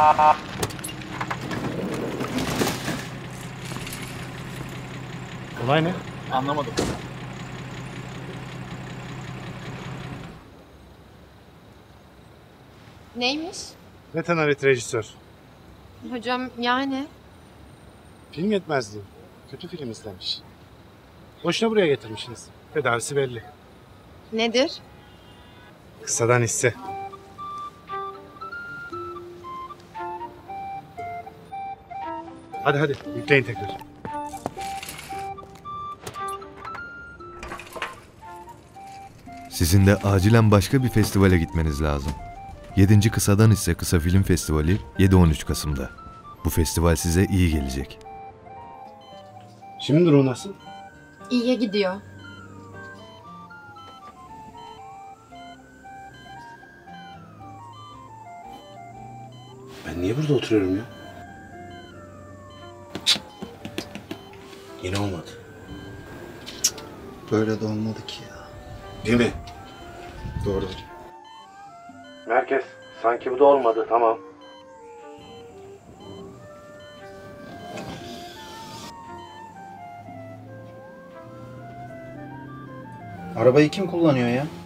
Olay ne? Anlamadım. Neymiş? Nethan Harit rejisör. Hocam yani? Film yetmezliği. Kötü film izlemiş. Boşuna buraya getirmişsiniz. Tedavisi belli. Nedir? Kısadan hisse. Hadi yükleyin tekrar. Sizin de acilen başka bir festivale gitmeniz lazım. 7. Kısadan ise Kısa Film Festivali 7-13 Kasım'da. Bu festival size iyi gelecek. Şimdi durumu nasıl? İyiye gidiyor. Ben niye burada oturuyorum ya? Yine olmadı. Böyle de olmadı ki ya. Değil mi? Doğru. Merkez. Sanki bu da olmadı. Tamam. Arabayı kim kullanıyor ya?